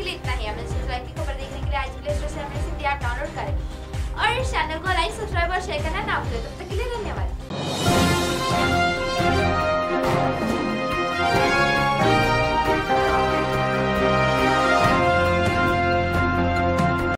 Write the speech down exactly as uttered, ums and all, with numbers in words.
के लिए इतना ही। हमें लाइव की खबर देखने के लिए आज प्ले स्टोर से हमें सिंधी ऐप डाउनलोड करें और इस चैनल को लाइक, सब्सक्राइब और शेयर करना ना भूलें। तब तक के लिए धन्यवाद।